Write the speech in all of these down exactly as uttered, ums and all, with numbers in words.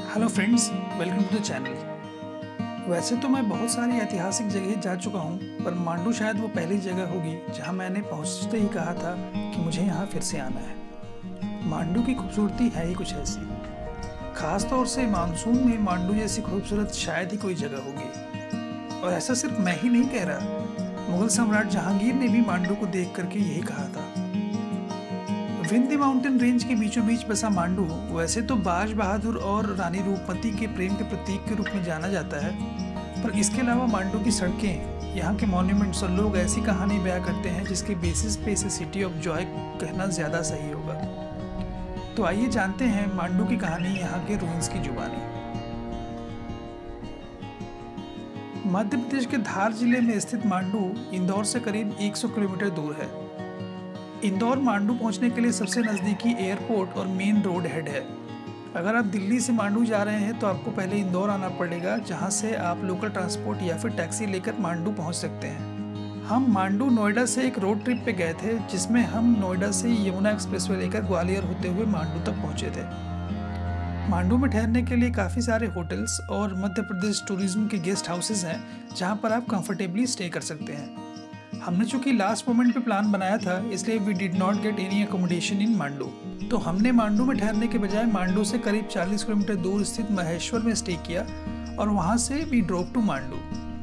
Hello friends, welcome to the channel. वैसे तो मैं बहुत सारी ऐतिहासिक जगह जा चुका हूँ, पर मांडू शायद वो पहली जगह होगी जहाँ मैंने पहुँचते ही कहा था कि मुझे यहाँ फिर से आना है। मांडू की खूबसूरती है ही कुछ ऐसी, ख़ास तौर से मानसून में मांडू जैसी खूबसूरत शायद ही कोई जगह होगी। और ऐसा सिर्फ मैं ही नहीं कह रहा, मुगल सम्राट जहांगीर ने भी मांडू को देख करके यही कहा था। विंध्य माउंटेन रेंज के बीचों बीच बसा मांडू वैसे तो बाज बहादुर और रानी रूपमती के प्रेम के प्रतीक के रूप में जाना जाता है, पर इसके अलावा मांडू की सड़कें, यहाँ के मॉन्यूमेंट्स और लोग ऐसी कहानी बयां करते हैं जिसके बेसिस पे इसे सिटी ऑफ जॉय कहना ज़्यादा सही होगा। तो आइए जानते हैं मांडू की कहानी यहाँ के रूइंस की जुबानी। मध्य प्रदेश के धार जिले में स्थित मांडू इंदौर से करीब सौ किलोमीटर दूर है। इंदौर मांडू पहुंचने के लिए सबसे नज़दीकी एयरपोर्ट और मेन रोड हेड है। अगर आप दिल्ली से मांडू जा रहे हैं तो आपको पहले इंदौर आना पड़ेगा, जहां से आप लोकल ट्रांसपोर्ट या फिर टैक्सी लेकर मांडू पहुंच सकते हैं। हम मांडू नोएडा से एक रोड ट्रिप पे गए थे, जिसमें हम नोएडा से यमुना एक्सप्रेसवे लेकर ग्वालियर होते हुए मांडू तक पहुँचे थे। मांडू में ठहरने के लिए काफ़ी सारे होटल्स और मध्य प्रदेश टूरिज्म के गेस्ट हाउसेज हैं, जहाँ पर आप कंफर्टेबली स्टे कर सकते हैं। हमने चूंकि लास्ट मोमेंट पे प्लान बनाया था, इसलिए we did not get any accommodation in Mandu. तो हमने मांडू में ठहरने के बजाय मांडू से करीब चालीस किलोमीटर दूर स्थित महेश्वर में स्टे किया और वहां से we drove to Mandu.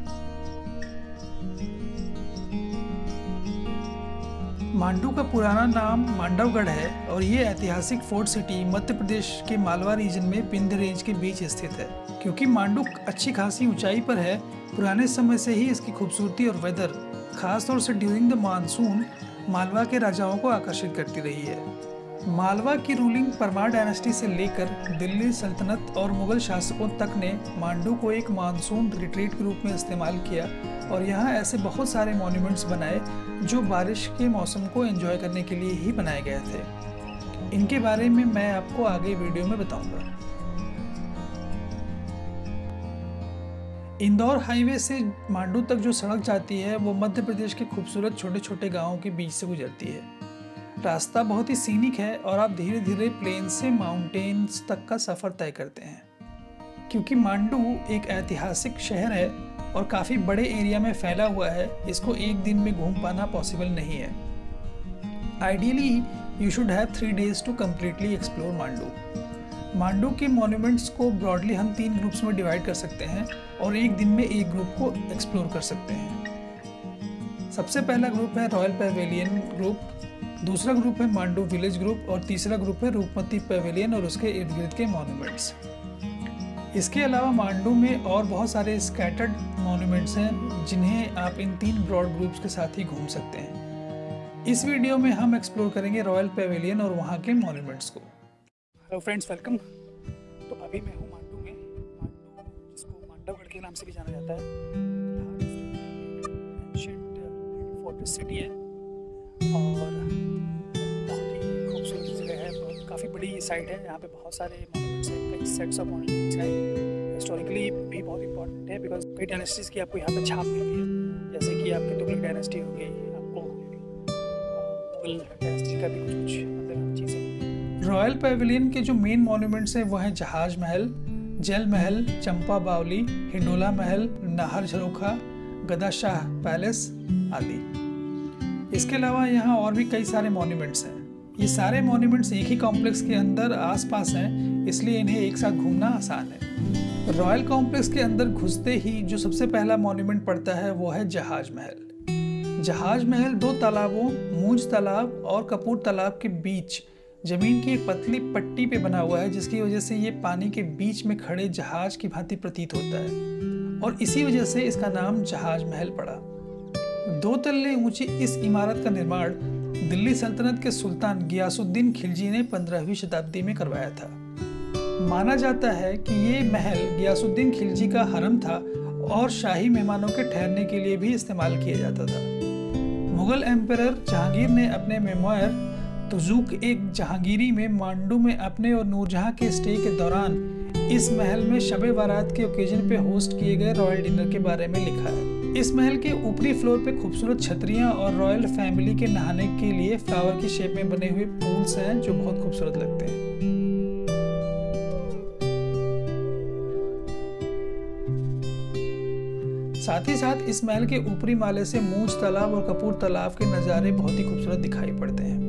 Mandu का पुराना नाम मांडवगढ़ है और ये ऐतिहासिक फोर्ट सिटी मध्य प्रदेश के मालवा रीजन में विंध्य रेंज के बीच स्थित है। क्योंकि मांडू अच्छी खासी ऊंचाई पर है, पुराने समय से ही इसकी खूबसूरती और वेदर खासतौर से ड्यूरिंग द मानसून मालवा के राजाओं को आकर्षित करती रही है। मालवा की रूलिंग परमार डायनेस्टी से लेकर दिल्ली सल्तनत और मुगल शासकों तक ने मांडू को एक मानसून रिट्रीट के रूप में इस्तेमाल किया और यहाँ ऐसे बहुत सारे मॉन्यूमेंट्स बनाए जो बारिश के मौसम को एंजॉय करने के लिए ही बनाए गए थे। इनके बारे में मैं आपको आगे वीडियो में बताऊंगा। इंदौर हाईवे से मांडू तक जो सड़क जाती है वो मध्य प्रदेश के खूबसूरत छोटे छोटे गांवों के बीच से गुजरती है। रास्ता बहुत ही सीनिक है और आप धीरे धीरे प्लेन से माउंटेन्स तक का सफ़र तय करते हैं। क्योंकि मांडू एक ऐतिहासिक शहर है और काफ़ी बड़े एरिया में फैला हुआ है, इसको एक दिन में घूम पाना पॉसिबल नहीं है। Ideally you should have three days to completely explore Mandu. Mandu के मॉन्यूमेंट्स को ब्रॉडली हम तीन ग्रुप्स में डिवाइड कर सकते हैं और एक दिन में एक ग्रुप को एक्सप्लोर कर सकते हैं। सबसे पहला ग्रुप है रॉयल पैवेलियन ग्रुप, दूसरा ग्रुप है मांडू विलेज ग्रुप और तीसरा ग्रुप है रूपमती पैवेलियन और उसके इर्द गिर्द के मॉन्यूमेंट्स। इसके अलावा मांडू में और बहुत सारे स्कैटर्ड मॉन्यूमेंट्स हैं जिन्हें आप इन तीन ब्रॉड ग्रुप्स के साथ ही घूम सकते हैं। इस वीडियो में हम एक्सप्लोर करेंगे रॉयल पैवेलियन और वहाँ के मॉन्यूमेंट्स को। Hello friends, welcome. तो अभी मैं हूँ मांडू में, मांडू जिसको मांडवगढ़ के नाम से भी जाना जाता है। एंशिएंट फोर्ट्रेस सिटी है और बहुत ही खूबसूरत जगह है। बहुत काफ़ी बड़ी साइट है, यहाँ पे बहुत सारे मॉन्यूमेंट्स हैं, कई सेट्स ऑफ मॉन्यूमेंट्स हैं। हिस्टोरिकली भी बहुत इंपॉर्टेंट है बिकॉज कई डायनेस्टीज़ की आपको यहाँ पे छाप मिलती है, जैसे कि आपकी तुगलक डायनेस्टी हो गई, आपको मुगल डायनेस्टी का भी कुछ कुछ मतलब चीज़ें। रॉयल पैवेलियन के जो मेन मॉन्यूमेंट्स हैं वो हैं जहाज महल, जल महल, चंपा बावली, हिंडोला महल, नाहर झरोखा, गदाशाह पैलेस आदि। इसके अलावा यहाँ और भी कई सारे मॉन्यूमेंट्स हैं। ये सारे मॉन्यूमेंट्स एक ही कॉम्प्लेक्स के अंदर आसपास हैं, इसलिए इन्हें एक साथ घूमना आसान है। रॉयल कॉम्प्लेक्स के अंदर घुसते ही जो सबसे पहला मॉन्यूमेंट पड़ता है वो है जहाज महल। जहाज महल दो तालाबों, मूंज तालाब और कपूर तालाब के बीच जमीन की एक पतली पट्टी पे बना हुआ है, जिसकी वजह से ये पानी के बीच में खड़े जहाज की भांति प्रतीत होता है और इसी वजह से इसका नाम जहाज महल पड़ा। दो तल्ले ऊंची इस इमारत का निर्माण दिल्ली सल्तनत के सुल्तान गियासुद्दीन खिलजी ने पंद्रहवीं शताब्दी में करवाया था। माना जाता है कि ये महल गियासुद्दीन खिलजी का हरम था और शाही मेहमानों के ठहरने के लिए भी इस्तेमाल किया जाता था। मुगल एम्परर जहांगीर ने अपने मेमोयर तुज़ुक एक जहांगीरी में मांडू में अपने और नूरजहां के स्टे के दौरान इस महल में शब-ए बारात के ओकेजन पे होस्ट किए गए रॉयल डिनर के बारे में लिखा है। इस महल के ऊपरी फ्लोर पे खूबसूरत छतरियां और रॉयल फैमिली के नहाने के लिए फ्लावर की शेप में बने हुए पूल्स हैं जो बहुत खूबसूरत लगते हैं। साथ ही साथ इस महल के ऊपरी माले से मूंछ तालाब और कपूर तालाब के नज़ारे बहुत ही खूबसूरत दिखाई पड़ते हैं।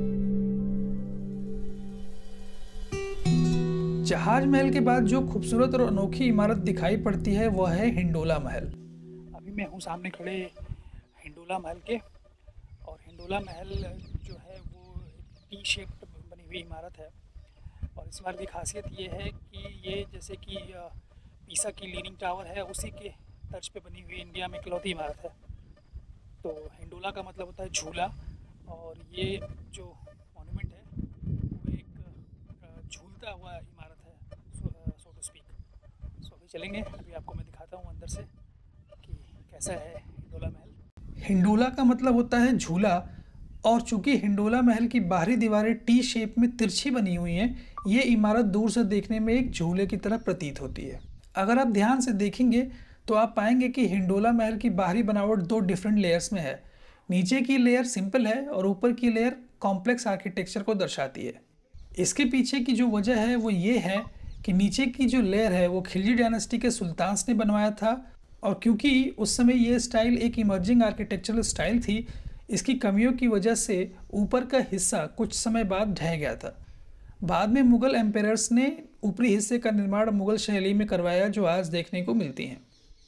जहाज महल के बाद जो खूबसूरत और अनोखी इमारत दिखाई पड़ती है वह है हिंडोला महल। अभी मैं हूँ सामने खड़े हिंडोला महल के, और हिंडोला महल जो है वो टी शेप बनी हुई इमारत है। और इस इमारत की खासियत ये है कि ये जैसे कि पीसा की लीनिंग टावर है उसी के तर्ज पे बनी हुई इंडिया में इकलौती इमारत है। तो हिंडोला का मतलब होता है झूला, और ये जो मॉन्यूमेंट है वो एक झूलता हुआ इमारत है, सो टू स्पीक। सो अभी चलेंगे, अभी आपको मैं दिखाता हूँ अंदर से कि कैसा है हिंडोला महल। हिंडोला का मतलब होता है झूला, और चूंकि हिंडोला महल की बाहरी दीवारें टी शेप में तिरछी बनी हुई हैं, ये इमारत दूर से देखने में एक झूले की तरह प्रतीत होती है। अगर आप ध्यान से देखेंगे तो आप पाएंगे कि हिंडोला महल की बाहरी बनावट दो डिफरेंट लेयर्स में है। नीचे की लेयर सिंपल है और ऊपर की लेयर कॉम्प्लेक्स आर्किटेक्चर को दर्शाती है। इसके पीछे की जो वजह है वो ये है कि नीचे की जो लेयर है वो खिलजी डायनेस्टी के सुल्तान्स ने बनवाया था, और क्योंकि उस समय ये स्टाइल एक इमर्जिंग आर्किटेक्चरल स्टाइल थी, इसकी कमियों की वजह से ऊपर का हिस्सा कुछ समय बाद ढह गया था। बाद में मुग़ल एम्पायर्स ने ऊपरी हिस्से का निर्माण मुग़ल शैली में करवाया, जो आज देखने को मिलती हैं।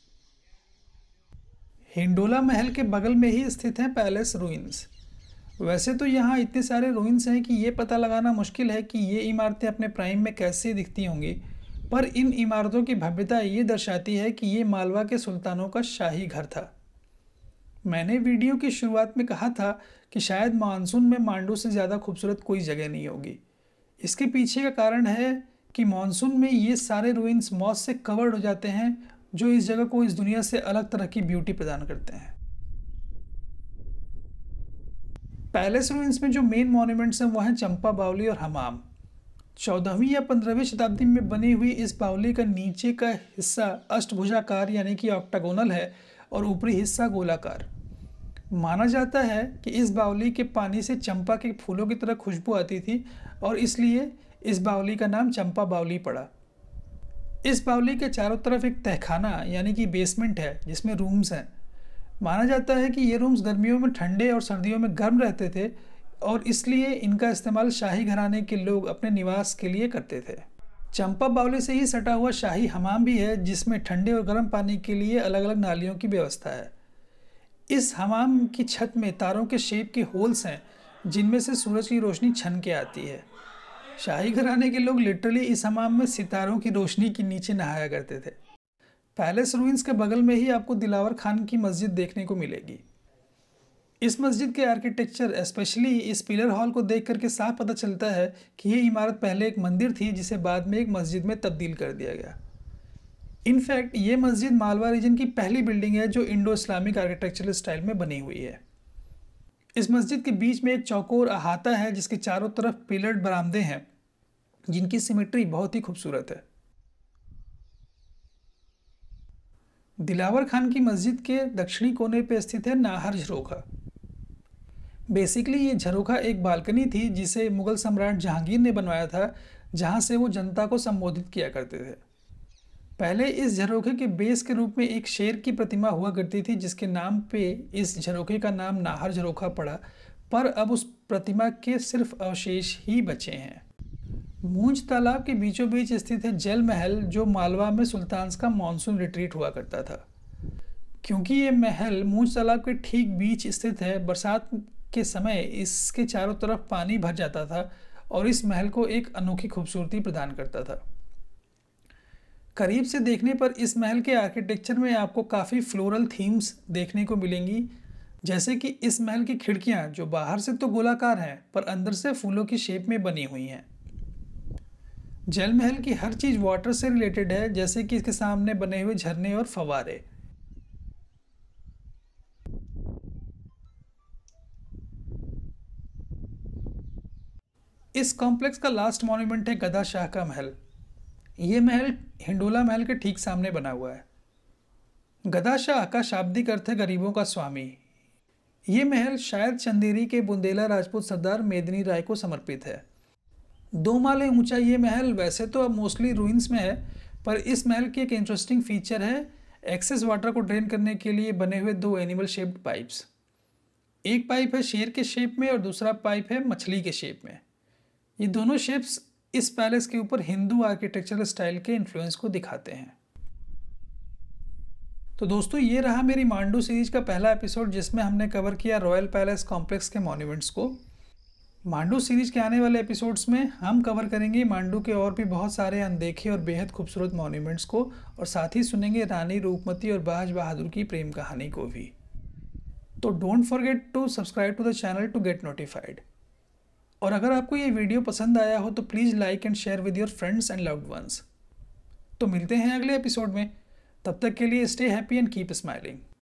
हिंडोला महल के बगल में ही स्थित है पैलेस रूइंस। वैसे तो यहाँ इतने सारे रूइंस हैं कि ये पता लगाना मुश्किल है कि ये इमारतें अपने प्राइम में कैसे दिखती होंगी, पर इन इमारतों की भव्यता ये दर्शाती है कि ये मालवा के सुल्तानों का शाही घर था। मैंने वीडियो की शुरुआत में कहा था कि शायद मानसून में मांडू से ज़्यादा खूबसूरत कोई जगह नहीं होगी। इसके पीछे का कारण है कि मानसून में ये सारे रूइंस मॉस से कवर्ड हो जाते हैं, जो इस जगह को इस दुनिया से अलग तरह की ब्यूटी प्रदान करते हैं। पैलेस रूइंस में जो मेन मॉन्यूमेंट्स हैं वो हैं चंपा बावली और हमाम। चौदहवीं या पंद्रहवीं शताब्दी में बनी हुई इस बावली का नीचे का हिस्सा अष्टभुजाकार यानी कि ऑक्टागोनल है, और ऊपरी हिस्सा गोलाकार। माना जाता है कि इस बावली के पानी से चंपा के फूलों की तरह खुशबू आती थी, और इसलिए इस बावली का नाम चंपा बावली पड़ा। इस बावली के चारों तरफ एक तहखाना यानी कि बेसमेंट है जिसमें रूम्स हैं। माना जाता है कि ये रूम्स गर्मियों में ठंडे और सर्दियों में गर्म रहते थे, और इसलिए इनका इस्तेमाल शाही घराने के लोग अपने निवास के लिए करते थे। चंपा बावली से ही सटा हुआ शाही हमाम भी है, जिसमें ठंडे और गर्म पानी के लिए अलग अलग नालियों की व्यवस्था है। इस हमाम की छत में तारों के शेप के होल्स हैं, जिनमें से सूरज की रोशनी छन के आती है। शाही घराने के लोग लिटरली इस हमाम में सितारों की रोशनी के नीचे नहाया करते थे। पैलेस रूइंस के बगल में ही आपको दिलावर खान की मस्जिद देखने को मिलेगी। इस मस्जिद के आर्किटेक्चर, स्पेशली इस पिलर हॉल को देख करके साफ पता चलता है कि ये इमारत पहले एक मंदिर थी, जिसे बाद में एक मस्जिद में तब्दील कर दिया गया। इनफैक्ट ये मस्जिद मालवा रीजन की पहली बिल्डिंग है जो इंडो इस्लामिक आर्किटेक्चरल स्टाइल में बनी हुई है। इस मस्जिद के बीच में एक चौकोर अहाता है जिसके चारों तरफ पिलर्ड बरामदे हैं, जिनकी सिमेट्री बहुत ही खूबसूरत है। दिलावर खान की मस्जिद के दक्षिणी कोने पर स्थित है नाहर झरोखा। बेसिकली ये झरोखा एक बालकनी थी जिसे मुगल सम्राट जहांगीर ने बनवाया था, जहां से वो जनता को संबोधित किया करते थे। पहले इस झरोखे के बेस के रूप में एक शेर की प्रतिमा हुआ करती थी, जिसके नाम पे इस झरोखे का नाम नाहर झरोखा पड़ा, पर अब उस प्रतिमा के सिर्फ अवशेष ही बचे हैं। मूंछ तालाब के बीचों बीच स्थित है जल महल, जो मालवा में सुल्तान्स का मानसून रिट्रीट हुआ करता था। क्योंकि ये महल मूंछ तालाब के ठीक बीच स्थित है, बरसात के समय इसके चारों तरफ पानी भर जाता था और इस महल को एक अनोखी खूबसूरती प्रदान करता था। करीब से देखने पर इस महल के आर्किटेक्चर में आपको काफ़ी फ्लोरल थीम्स देखने को मिलेंगी, जैसे कि इस महल की खिड़कियां जो बाहर से तो गोलाकार हैं पर अंदर से फूलों की शेप में बनी हुई हैं। जल महल की हर चीज़ वाटर से रिलेटेड है, जैसे कि इसके सामने बने हुए झरने और फव्वारे। इस कॉम्प्लेक्स का लास्ट मॉन्यूमेंट है गदा शाह का महल। ये महल हिंडोला महल के ठीक सामने बना हुआ है। गदा शाह का शाब्दिक अर्थ है गरीबों का स्वामी। ये महल शायद चंदेरी के बुंदेला राजपूत सरदार मेदिनी राय को समर्पित है। दो माले ऊंचा ये महल वैसे तो अब मोस्टली रूइंस में है, पर इस महल की एक इंटरेस्टिंग फीचर है एक्सेस वाटर को ड्रेन करने के लिए बने हुए दो एनिमल शेप्ड पाइप्स। एक पाइप है शेर के शेप में और दूसरा पाइप है मछली के शेप में। ये दोनों शेप्स इस पैलेस के ऊपर हिंदू आर्किटेक्चरल स्टाइल के इन्फ्लुएंस को दिखाते हैं। तो दोस्तों, ये रहा मेरी मांडू सीरीज का पहला एपिसोड, जिसमें हमने कवर किया रॉयल पैलेस कॉम्प्लेक्स के मॉन्यूमेंट्स को। मांडू सीरीज के आने वाले एपिसोड्स में हम कवर करेंगे मांडू के और भी बहुत सारे अनदेखे और बेहद खूबसूरत मॉन्यूमेंट्स को, और साथ ही सुनेंगे रानी रूपमती और बाज बहादुर की प्रेम कहानी को भी। तो don't forget to subscribe to the channel to get notified. और अगर आपको ये वीडियो पसंद आया हो तो please like and share with your friends and loved ones. तो मिलते हैं अगले एपिसोड में, तब तक के लिए stay happy and keep smiling.